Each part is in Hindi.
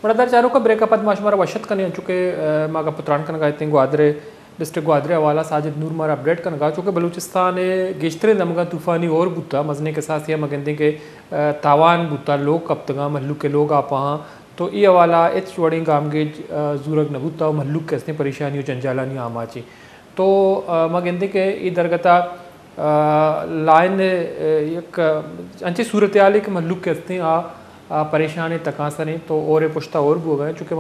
बड़ा चारों का ब्रेकअप माशमारा वशत कने चुके मागा पुत्रान कन गायते ग्वादरे डिस्ट्रिक्ट ग्वादरे हवाला साजिद नूर मारा अपडेट कन गा चुके बलूचिस्तान गेश्तरे दमगा तूफ़ानी और बुता मजने के साथ यह मगंदे के तावान बुता लोग कप्तगा महल्लू के लोग आप वहाँ तो ये हवाला एच वड़ी गामगेज जूरग नबूता महल्लू के असने परेशानी जंजालानी आमाची तो मगंदे के ये दरगता लाइन एक अंचे सूरत आल के महल्लू के असने परेशान तकासने तो और पुश्ता और भी हो गए चूँकि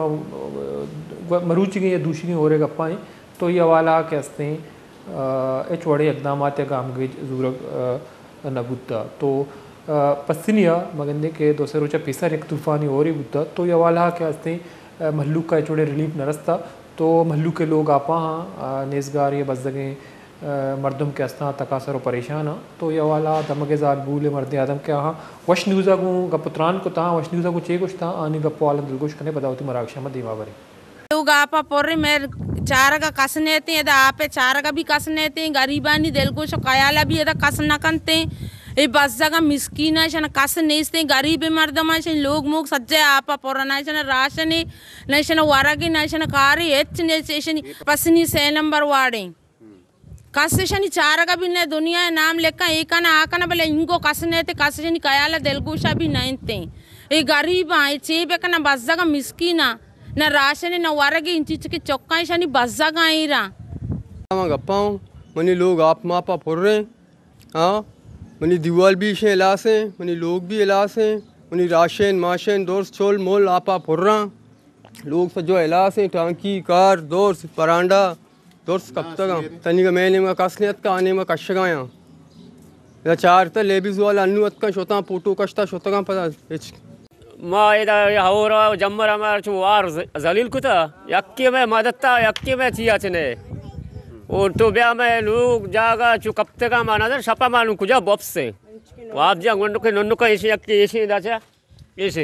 वह मरूच गई या दूसरी और गप्पाएँ तो ये हवाला के हंसते एच वड़े इकदाम या गाम गई जरूरत नबूता तो पस्तिनिया मगंदे के दोसर रोचा पैसा एक तूफ़ानी और ही बुता तो ये हवाला के हंसते महल्लू का एच वड़े रिलीफ न रस्ता तो महल्लू के लोग आपा हाँ नेजगार ये बस जगह मर्दम के अस्ना तकासर और परेशान तो ये वाला दमगे जार बूले मर्द आदम के हाँ वश न्यूज़ा को गपुत्रान को ता वश न्यूज़ा को चे कुछ था आनी गप्पो वाला दिलगोश कने बताओ मराक्षा मत दीवा बरे लोग आपा पोरे मैं चार का कसने थे यदा आपे चार का भी कसने थे गरीबानी दिलगोश कयाला भी यदा कस न कंते ये बस जगह मिस्कीन है शन कस नेस्ते गरीब मर्दमा शन लोग मुग सज्जे आपा पोरा ना शन राशन न शन वरगी न शन कारी एच ने शन पसनी 6 नंबर वाड़े कसेशनी चार का भी न दुनिया नाम लेकर एक ना आकना बोले इनको कसने थे कसेशनी कयाला दिलगोशा भी नहीं थे ये गरीब आए चेबे का ना बस जगह मिस्कीना न राशन न वरगी इन चीज के चौका शनी बस जगह आई रहा गप्पाओं मनी लोग आप मापा फुर रहे हाँ मनी दीवाल भी इसे इलास हैं मनी लोग भी इलास हैं मनी राशन माशन दोस्त छोल मोल आपा फुर रहा लोग सजो इलास हैं टांकी कार दोस्त परांडा दोस्त कब तक तनी का मैंने में कसनियत का आने में कशगाया या चार तो लेबीज वाला अन्नुत का शोता पोटो कष्टा शोता का पता माँ इधर हौरा जम्मर हमार चुवार जलील कुता यक्के में मददता यक्के में चिया चने और तो ब्याह में लोग जागा चु कब तक माना था शपा मालूम कुछ बॉप से आप जा गुंडो के नन्नू का ऐसे यक्के ऐसे दाचा ऐसे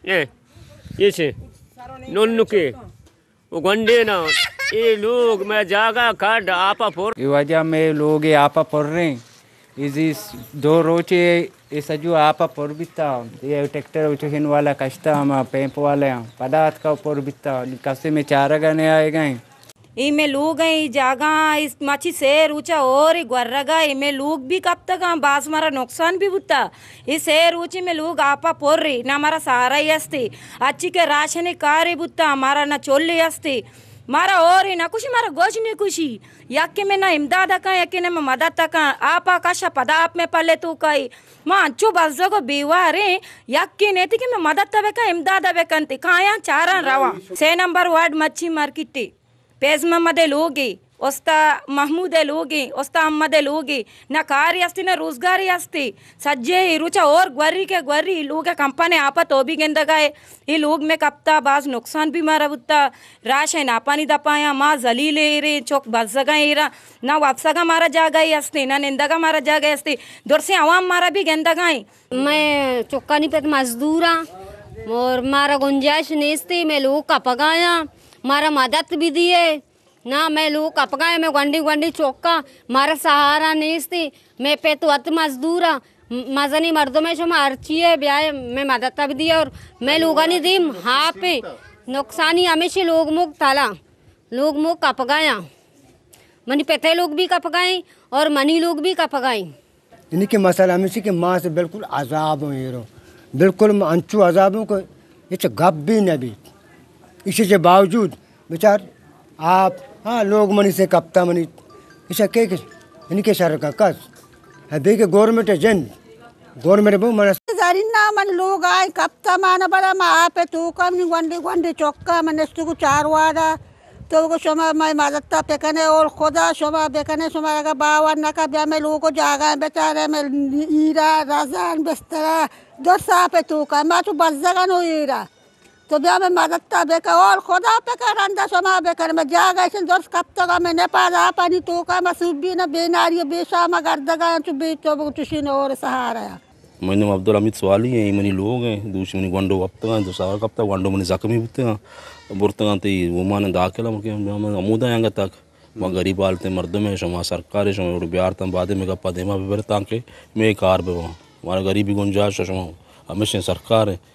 ऐसे नन्नू के वो गंडे ना ये लोग मैं जागा काट आपा फोर ये वजह में लोग ये आपा फोर रहे इस दो रोचे ये सजू आपा फोर बिता ये ट्रैक्टर उठन वाला कष्टा हम पैंप वाले पदार्थ का ऊपर बिता कसे में चारा गाने आए गए इमे लोग हैं जागा इस माची शेर ऊंचा और ग्वर्रगा इमे लोग भी कब तक बास मारा नुकसान भी बुता इस शेर ऊंचे में लोग आपा पोर रही ना हमारा सहारा ही हस्ते अच्छी के राशन कार्य बुता हमारा ना चोले हस्ते मारा और ही ना कुछ मारा गोश नहीं खुशी याके में ना इमदाद का याके ना मदद तक आपा काशा पदा आप में पले तो कई माँ अच्छो बस को बीवार याके नहीं थी कि मैं मदद तबे का इमदाद अबे कंती खाया चारा रवा 6 नंबर वार्ड मच्छी मार्केट पेज मदे लोगे ओस्ता महमूद लोगे ओस्ता अम्मद लोगे न कार्य अस्ति न रोजगारी अस्ति सज्जे रुचा और ग्वरी के ग्वरी लोग कंपनी आपा तो भी गेंद गए ये लोग में कप्ता बाज नुकसान भी मारा बुत्ता राशन आपानी दपाया माँ जली ले रे चौक बस जगह रा ना वापसगा मारा जा गई अस्ति ना निंदगा मारा जा गई अस्ति दूर से आवाम मारा भी गेंद गए मैं चौकानी पे मजदूरा और मारा गुंजाइश नेस्ती मैं लोग का पकाया मारा मदद भी दिए ना मैं लोग अपगाए मैं गंडी गंडी चौका मारा सहारा नेस्ती मैं पे तो अत मजदूरा मजनी मर्दों में शमा अर्ची है ब्याह मैं मदद भी दिया और मैं लोगा नहीं दी हाँ पे नुकसानी हमेशा लोग मुख ताला लोग मुख अपगाया मनी पेते लोग भी कपगाए और मनी लोग भी कपगाए इनके मसाला हमेशा के माँ से बिल्कुल आज़ाब हो ये बिल्कुल अंचू आज़ाबों को ये गप भी न भी इसके बावजूद बेचार आप हाँ लोग मनी से कप्ता मनी इसे के इनके शहर का कस है देखे गवर्नमेंट जन गवर्नमेंट बहु मन जरिना मन लोग आए कप्ता माना बड़ा मा पे तू कम नहीं गंडे गंडे चौका मन इसको को 4 वाड़ा तो को सोमा मैं मददता पे कने और खुदा सोमा बेकने सोमा का बावन ना का ब्याह में लोगों को जागा बेचारे में ईरा राजान बिस्तरा दो सा पे तू का मैं तो बस जगह नो ईरा तो ब्याह में मददता बेका और खुदा पे का रंदा सोमा बेकर में जागा इसे दोस्त कब तक मैं नेपाल आ पानी तो का मसूबी ना बेनारी बेशा मा गर्दगा तो बे तो तुसी ने और सहारा मैंने अब्दुल हमीद सवाली है मनी लोग हैं दूसरी मनी गंडो अब तक तो सारा कब तक गंडो मनी जख्मी होते हैं बुरतगा तो वो माने दाखिला मुके अमूदा आएंगे तक वहाँ गरीब हालते मर्दों में शमा सरकारी शमा और बिहार तक बाद में गप्पा देमा भी ताकि मैं कार पे वहाँ हमारा गरीबी गुंजाइश शमा हमेशा सरकार है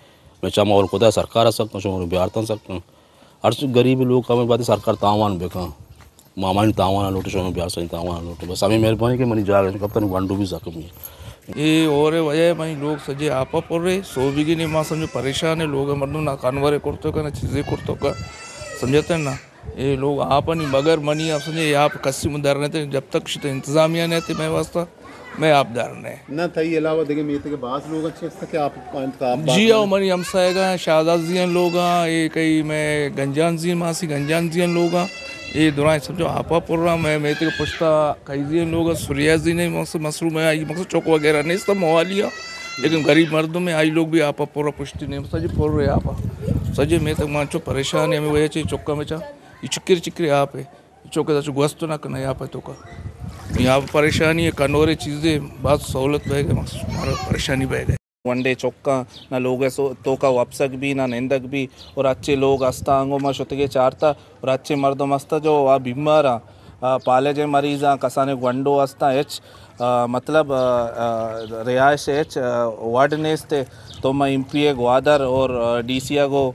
मैं चाह और खुदा सरकार सकता हूँ बिहार सकता हर गरीब लोग का मैं बात सरकार तावान बेका मामानी तावान लोटे शो में बिहार से तावान लोटे बस हमें मेहरबानी के मनी जाग कब तक वंडो भी सकम ये और वजह मई लोग सजे आपा पड़ रहे सो भी नहीं माँ समझो परेशान है लोग मर्दों ना कानवरे कुर्तो का ना चीज़ें कुर्तो का समझते हैं ना ये लोग आप नहीं मगर मनी आप समझे आप कस्सी में डर रहे थे जब तक शित इंतजामिया नहीं थे मैं वास्ता मैं आप डर रहे ना था ये अलावा देखिए मेरे के बाद लोग अच्छे से कि आप जी आओ मनी हम साएगा शाहजाद जियन लोग ये कई मैं गंजान जियन मासी गंजान जियन लोग ये दुरान समझो आपा पुर रहा मैं मेरे को पुछता कई जियन लोग सूर्या जी ने मसरू में आई मकसद चौक वगैरह नहीं सब मोहालिया लेकिन गरीब मर्दों में आई लोग भी आपा पूरा पुष्टि नहीं सजे पुर रहे आप सजे मैं तक मानचो परेशान है हमें वजह चाहिए चौका में चा ये चिक्र चिक्र आप है चौके तो गोस्त ना करना यहाँ पे तो का यहाँ पर परेशानी है कनोरे चीज़ें बहुत सहूलत बह गए परेशानी बह गए वनडे चौका ना लोग तो का वापसक भी ना निंदक भी और अच्छे लोग अस्ता आंगों में शुतगे चारता और अच्छे मर्द मस्ता जो आ बीमार पाले जे मरीज़ कसाने वंडो अस्ता एच मतलब रिहाइश एच वार्ड नेस्ते तो मैं MP ग्वादर और DCA को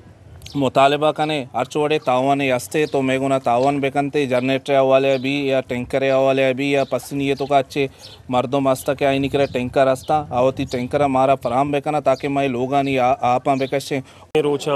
मुतालबा कने अर्चोड़े तावन यस्ते तो मेगुना तावन बेकनते जनरेटर वाले भी या टैंकर वाले भी या पसनी तो का अच्छे मर्दों मस्ता के आई निकले टैंकर रास्ता आवती टैंकर हमारा फराम बेकना ताकि मैं लोग नहीं आप बेकशे रोचा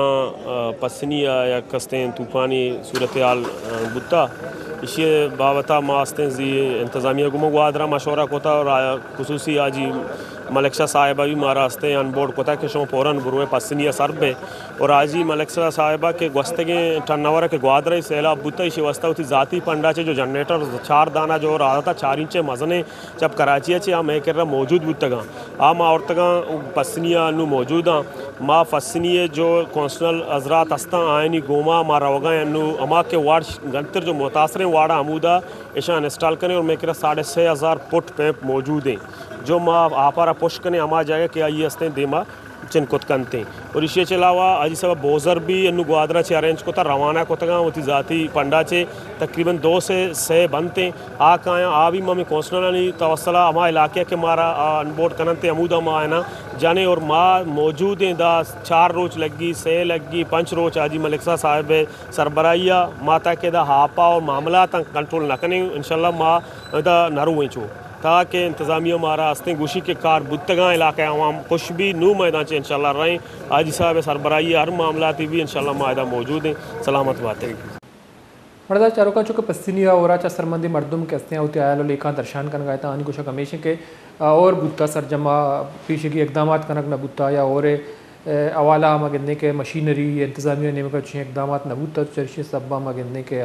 पसनी या कस्ते तूफानी सूरत हाल बुता इसे बाबता मास्ते जी इंतज़ामिया गुमो गुआदरा मशवरा कोता और खुसूसी आजी मलकशा साहिबा भी मारा हस्ते अन बोर्ड कोता के शो फ़ौरन बुरुए पसनी सरबे और आजी मलकशा साहिबा के गस्तगे टन्नवर के ग्वादरा सैलाब बुता इसे वस्ता उठी ज़ाती पंडाचे जो जनरेटर 4 दाना जो रहा था 4 इंच मजने जब कराची चे मैं कह रहा मौजूद बुतगा माँ औरतगा पसनिया नु मौजूद माँ फसनिए जो कौंसनल हजरात अस्ता आयनी गोमा माँ रवगा नु अमा के वार्ड गंतर जो मुतासर वाड़ा अमूदा ऐसा इंस्टॉल करें और मैं कह रहा 6,500 फुट पैप मौजूद हैं जो माँ आपारा पुश कने अमा जाएगा कि ये हस्ते देमा चिनकुत कनते और इसे अलावा आज सब बोजर भी अनु ग्वादरा चे अरेंज कोता रवाना कोतगा होती जाती पंडा चे तकरीबन 2 से 6 बनते आ काया आ भी मम्मी कौंसलर तवसला अमा इलाके के मारा अनबोर्ड कनते अमूदा माँ है ना जाने और माँ मौजूद हैं 4 रोज लगी 6 लगी 5 रोज आजी मलिकसा साहिब सरबराइया माता के दा हापा और मामला तक कंट्रोल न कने इंशाल्लाह माँ दा नरू वेचो ताकि इंतज़ामिया मारा हस्ते गुशी के कार बुतगा इलाके आवाम कुछ भी नू मैदान से इंशाल्लाह रहें आज साहब सरबराही हर मामला भी इंशाल्लाह मायदा मौजूद हैं सलामत बात है मर्दा चारों का चुके पस्तिनिया और सरमंदी मर्दुम के हस्ते होते आया लेखा दर्शान कन गए आनी कुछ हमेशा के और बुत्ता सरजमा पीछे की इकदाम कनक न बुत्ता या और अवाला मगने के मशीनरी इंतज़ामिया ने कुछ इकदाम न बुत्ता चर्चे सब्बा मगने के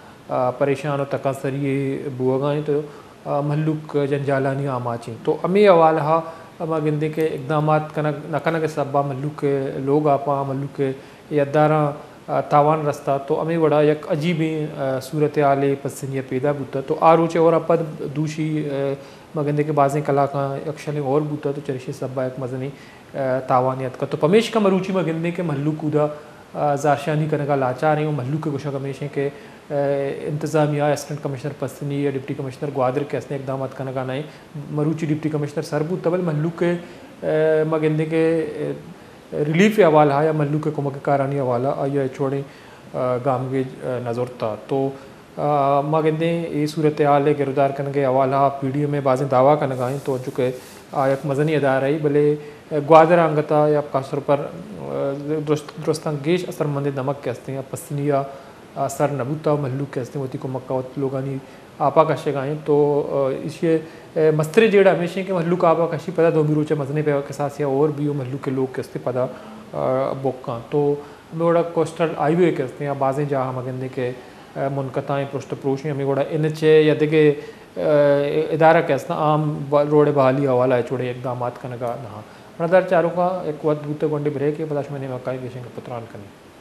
परेशान और तकासरी बुआगाएँ तो महलुक जंजालानी आमाची तो अमी अवाल हा मगिंदे के इकदाम नकन के सब्बा मल्लुक के लोग आपा मल्लुक के यदारा तावान रास्ता तो अमी बड़ा एक अजीब सूरत आले पसंदिया पैदा बुता तो आरोचे और अपद दूषी मगिंदे के बाज़ें कला का अक्षर और बुता तो चरिशे सब्बा एक मजनी तावानियत का तो पमेश का मरूची मगिंदे के मल्लुक उदा जारशानी करने का लाचार हैं वो मल्लुक के कुछ हमेशा के इंतज़ामिया असिस्टेंट कमिश्नर पसनी या डिप्टी कमिश्नर ग्वादर के असने इकदाम करने का नहीं मरूची डिप्टी कमिश्नर सरबू तबल मल्लुक के मगिंदे के रिलीफ हवाला या मल्लुक के कुमक कारानी हवाला या छोड़े गाम के नज़रता तो मगिंदे ये सूरत हाल गिरदार करने के हवाला पीढ़ी में बाज़ दावा करने का तो चुके एक मजनी अदारा ही भले ग्वादर अंगता या खासतौर पर दुरुस्तान गेश असरमंद नमक के हस्ते या पसनिया सर नबूता मल्लुक के हस्ते होती को मक्का लोगानी आपा कशे गाएँ तो इसे मस्तरे जेड़ा हमेशा के मल्लुक आपा कशी पदा दो रोचे मजने पे के साथ या और भी मल्लुक के लोग के हस्ते पदा बोक्का तो मेरा कोस्टल हाईवे के हस्ते या बाज़ें जहाँ मगंदे के मुनकताएँ पृष्ठपोषी हमें गोड़ा NH या देखे इदारा के हस्ता आम रोड बहाली हवाला है छोड़े इकदाम करने का ना मरदार चारों का एक वक्त बूते गोंडे ब्रेक है पदाश मैंने मकाई देशेंगे पुत्रान करने